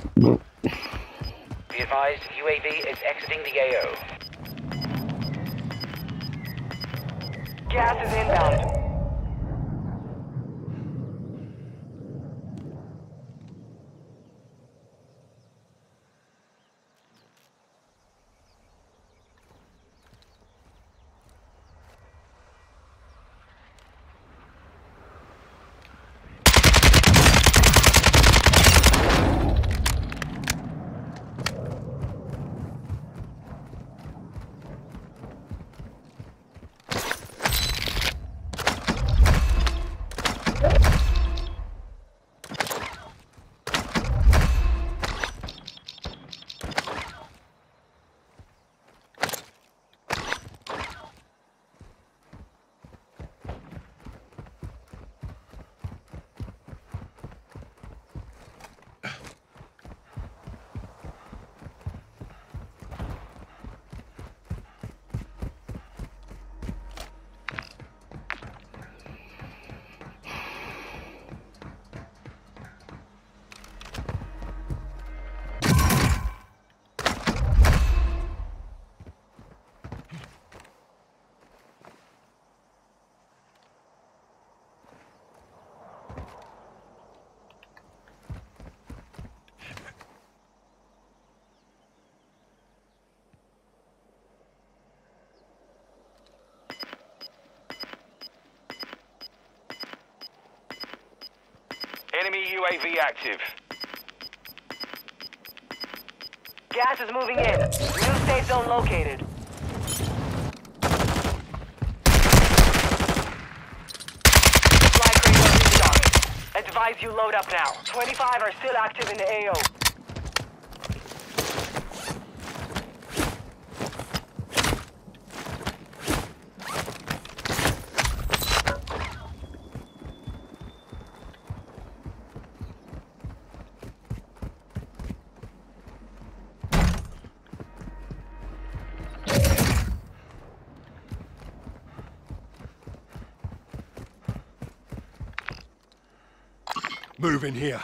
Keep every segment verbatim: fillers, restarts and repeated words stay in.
Be advised, U A V is exiting the A O. Gas is inbound. Enemy U A V active. Gas is moving in. New safe zone located. Supply crate on restock. Advise you load up now. twenty-five are still active in the A O. Move in here.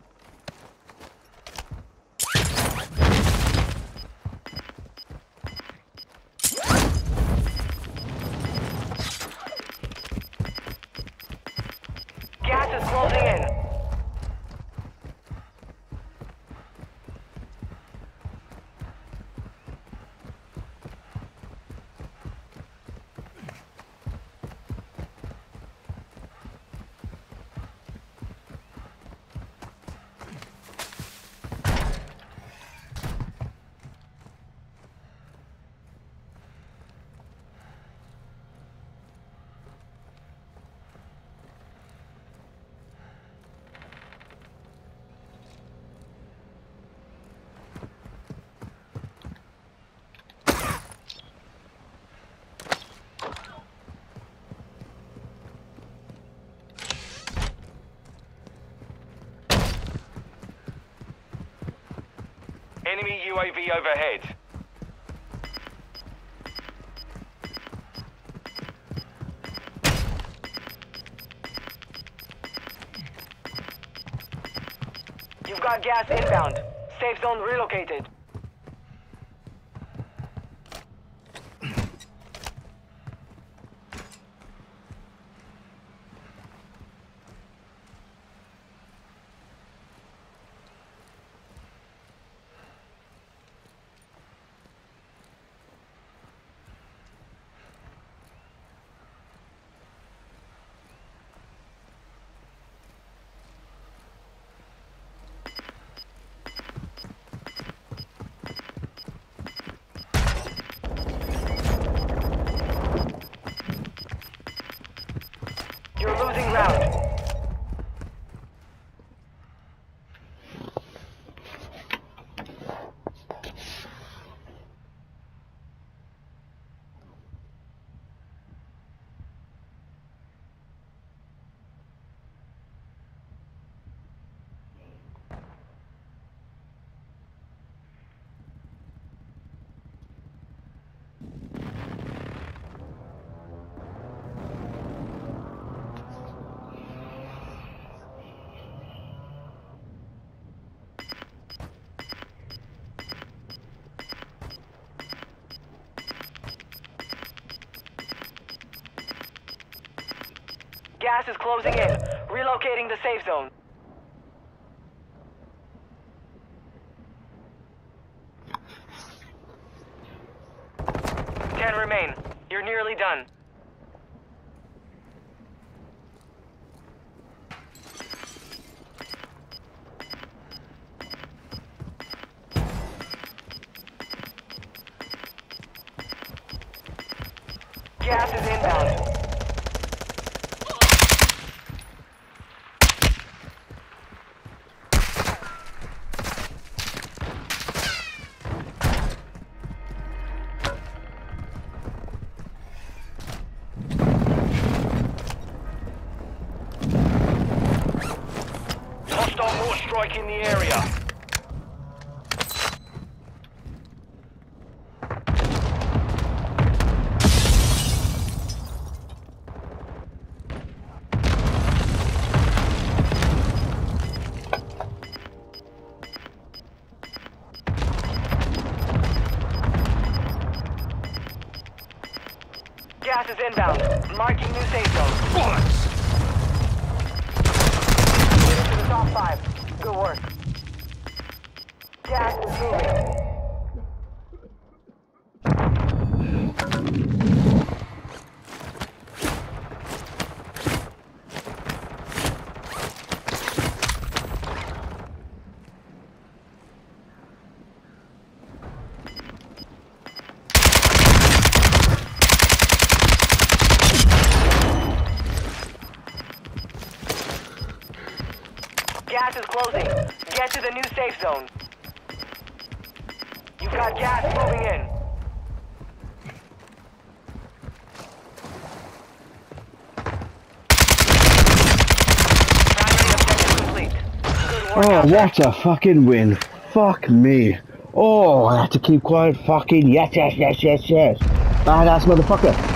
Gas is closing in. Enemy U A V overhead. You've got gas inbound. Safe zone relocated. Gas is closing in. Relocating the safe zone. Ten remain. You're nearly done. Gas is inbound. Hostile mortar strike in the area. Gas is inbound. Marking new safe zone. Bullets! Get into the top five. Good work. Gas is moving. Gas is closing. Get to the new safe zone. You've got gas moving in. Primary objective complete. Good work Oh, out there. what a fucking win. Fuck me. Oh, I have to keep quiet. Fucking yes, yes, yes, yes, yes. Badass motherfucker.